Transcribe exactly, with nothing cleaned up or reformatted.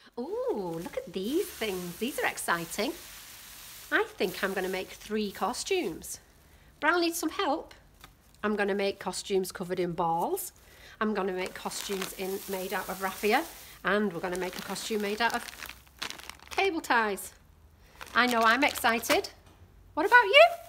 Ooh, look at these things. These are exciting. I think I'm going to make three costumes. But I'll need some help. I'm going to make costumes covered in balls. I'm going to make costumes in made out of raffia. And we're going to make a costume made out of cable ties. I know I'm excited. What about you?